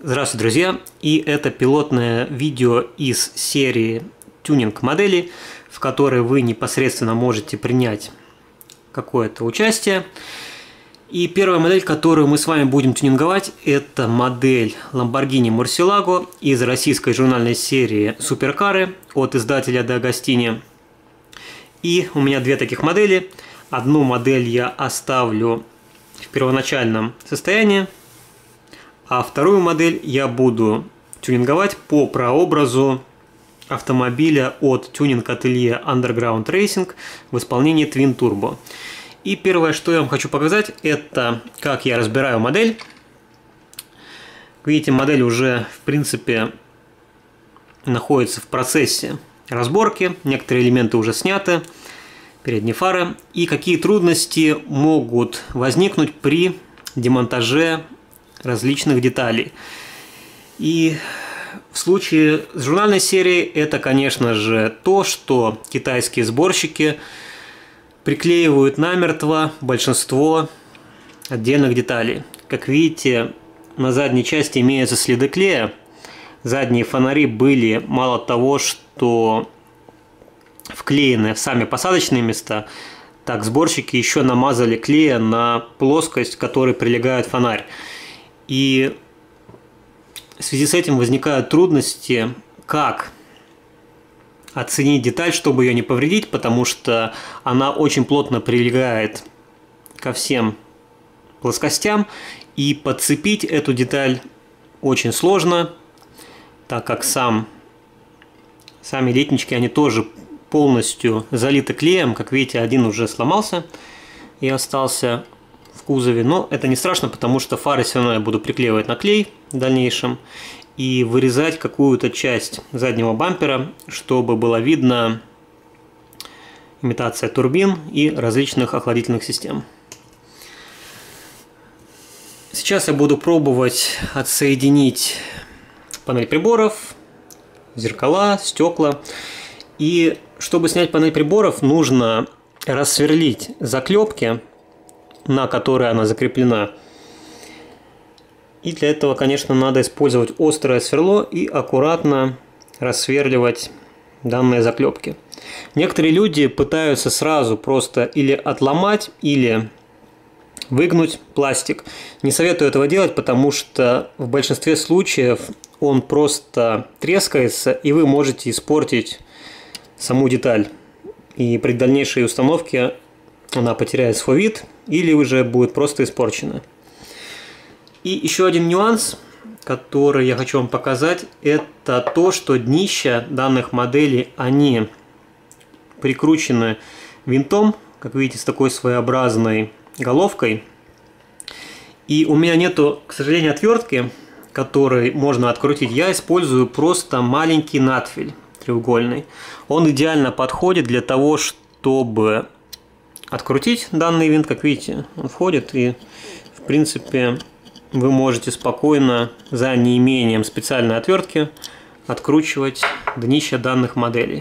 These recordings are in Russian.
Здравствуйте, друзья! И это пилотное видео из серии тюнинг модели, в которой вы непосредственно можете принять какое-то участие. И первая модель, которую мы с вами будем тюнинговать, это модель Lamborghini Murcielago из российской журнальной серии Суперкары от издателя De Agostini. И у меня две таких модели. Одну модель я оставлю в первоначальном состоянии, а вторую модель я буду тюнинговать по прообразу автомобиля от тюнинг-ателье Underground Racing в исполнении Twin Turbo. И первое, что я вам хочу показать, это как я разбираю модель. Как видите, модель уже, в принципе, находится в процессе разборки. Некоторые элементы уже сняты, передние фары. И какие трудности могут возникнуть при демонтаже различных деталей. И в случае с журнальной серией это, конечно же, то, что китайские сборщики приклеивают намертво большинство отдельных деталей. Как видите, на задней части имеются следы клея. Задние фонари были мало того, что вклеены в сами посадочные места, так сборщики еще намазали клея на плоскость, к которой прилегает фонарь. И в связи с этим возникают трудности, как оценить деталь, чтобы ее не повредить, потому что она очень плотно прилегает ко всем плоскостям, и подцепить эту деталь очень сложно, так как сами летнички, они тоже полностью залиты клеем. Как видите, один уже сломался и остался в кузове, но это не страшно, потому что фары все равно я буду приклеивать на клей в дальнейшем и вырезать какую-то часть заднего бампера, чтобы было видно имитация турбин и различных охладительных систем. Сейчас я буду пробовать отсоединить панель приборов, зеркала, стекла. И чтобы снять панель приборов, нужно рассверлить заклепки, на которые она закреплена. И для этого, конечно, надо использовать острое сверло и аккуратно рассверливать данные заклепки. Некоторые люди пытаются сразу просто или отломать, или выгнуть пластик. Не советую этого делать, потому что в большинстве случаев он просто трескается, и вы можете испортить саму деталь. И при дальнейшей установке она потеряет свой вид или уже будет просто испорчена. И еще один нюанс, который я хочу вам показать, это то, что днища данных моделей, они прикручены винтом, как видите, с такой своеобразной головкой. И у меня нету, к сожалению, отвертки, которой можно открутить. Я использую просто маленький надфиль треугольный. Он идеально подходит для того, чтобы открутить данный винт. Как видите, он входит, и в принципе вы можете спокойно, за неимением специальной отвертки, откручивать днища данных моделей.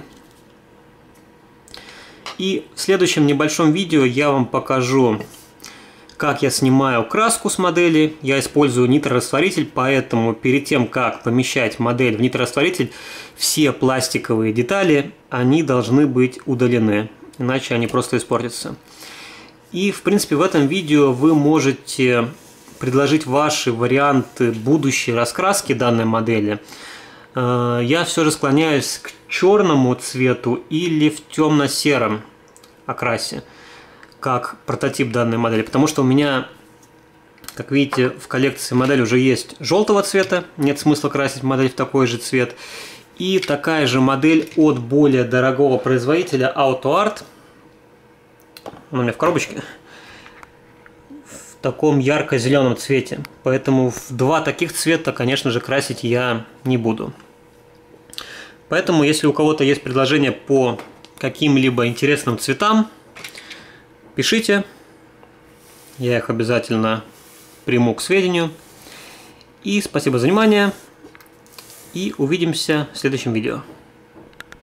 И в следующем небольшом видео я вам покажу, как я снимаю краску с модели. Я использую нитрорастворитель, поэтому перед тем, как помещать модель в нитрорастворитель, все пластиковые детали, они должны быть удалены, иначе они просто испортятся. И в принципе в этом видео вы можете предложить ваши варианты будущей раскраски данной модели. Я все же склоняюсь к черному цвету или в темно-сером окрасе, как прототип данной модели, потому что у меня, как видите, в коллекции модель уже есть желтого цвета, нет смысла красить модель в такой же цвет. И такая же модель от более дорогого производителя AutoArt, она у меня в коробочке, в таком ярко-зеленом цвете, поэтому в два таких цвета, конечно же, красить я не буду. Поэтому, если у кого-то есть предложение по каким-либо интересным цветам, пишите, я их обязательно приму к сведению. И спасибо за внимание, и увидимся в следующем видео.